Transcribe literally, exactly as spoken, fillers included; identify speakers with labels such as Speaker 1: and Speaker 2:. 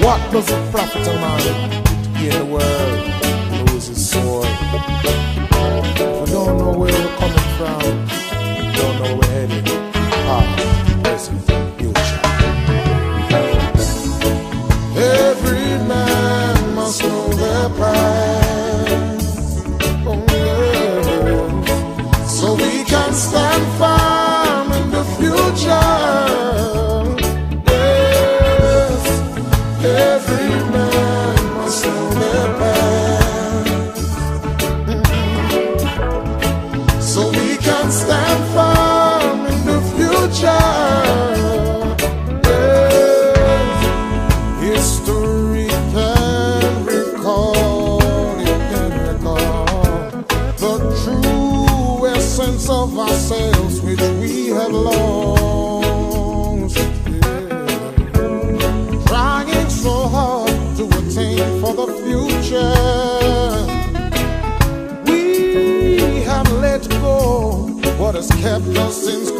Speaker 1: What does it profit a man to gain the world and lose his soul? If we don't know where we're coming from, we don't know where we're heading. Ah, present, future. Every man must know their price. Oh, yeah. So we can stand firm in the future. Every man must know their path, mm-hmm. So we can stand firm in the future. Yes. History can recall, it can recall the true essence of ourselves which we have lost. So hard to attain for the future. We have let go what has kept us in